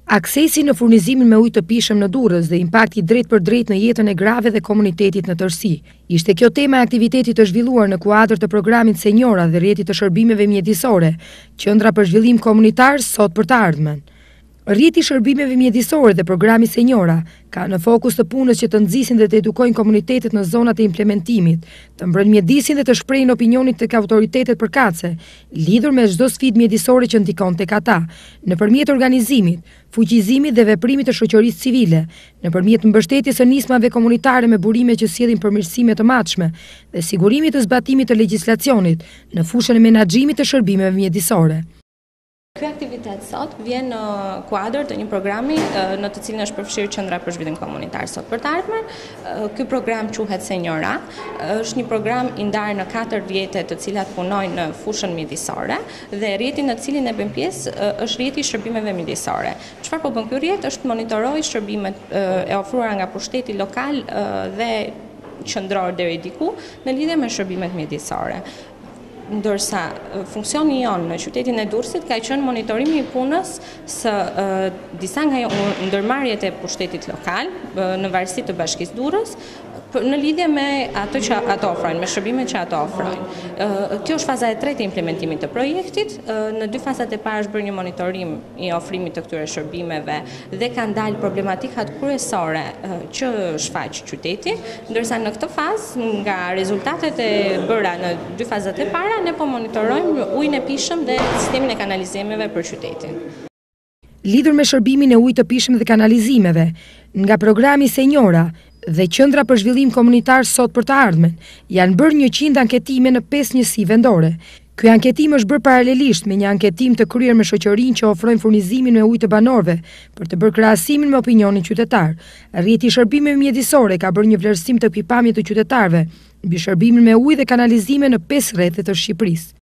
Aksesi në furnizimin me ujë të pijshëm në Durrës dhe impakti drejt për drejt në jetën e grave dhe komunitetit në tërësi. Ishte kjo tema e aktivitetit të zhvilluar në kuadër të programit Senjora dhe rrjetit të shërbimeve mjedisore, qendra për zhvillim komunitar sot për të ardhmen. Rrjeti i shërbimeve mjedisore dhe programi Senjora ka në fokus të punës që të nxisin dhe të edukojnë komunitetet në zonat e implementimit, të mbrojnë mjedisin dhe të shprehin opinionit tek autoritetet përkatëse, lidhur me çdo sfidë mjedisore që ndikon tek ata, nëpërmjet organizimit, fuqizimit dhe veprimit të shoqërisë civile, nëpërmjet mbështetjes së nismave komunitare me burime që sjellin përmirësime të matshme dhe sigurimit të zbatimit të legjislacionit në fushën e menaxhimit të shërbimeve mjedisore. Ky aktivitet sot vjen në kuadër të një programi në të cilin është përfshirë qendra për zhvillim komunitar sot për të ardhmen. Ky program quhet Senjora, është një program i ndarë në 4 rrjete të cilat punojnë në fushën mjedisore dhe rrjeti në të cilin e bën pjesë është rrjeti i shërbimeve mjedisore. Çfarë po bën ky rrjet është monitoroj shërbimet e ofruara nga pushteti lokal dhe qendror deri diku në lidhje me shërbimet mjedisore. Ndërsa funksioni jonë në qytetin e Durrësit ka qenë monitorimi i punës së disa nga ndërmarrjet e pushtetit lokal në varësi të Bashkisë Durrës në lidhje me ato që ato ofrojnë, me shërbimet që ato ofrojnë. Kjo është faza e tretë e implementimit të projektit. Në 2 fazat e parë është bërë një monitorim i ofrimit të këtyre shërbimeve dhe kanë dalë problematikat kryesore që shfaq qyteti, ndërsa në këtë fazë nga rezultatet e bëra në 2 fazat e para ne po monitorojmë ujin e pijshëm dhe sistemin e kanalizimeve për qytetin. Lidhur me shërbimin e ujit të pijshëm dhe kanalizimeve, nga programi Senjora dhe qendra për zhvillim komunitar sot për të ardhmen, janë bërë 100 anketime në 5 njësi vendore. Ky anketim është bërë paralelisht me një anketim të kryer me shoqërinë që ofrojnë furnizimin me ujë të banorëve për të bërë krahasimin me opinionin qytetar. Rrjeti i shërbimeve mjedisore ka bërë një vlerësim të pikpamjes të qytetarëve mbi shërbimin me ujë dhe kanalizime në 5 rrethet të Shqipërisë.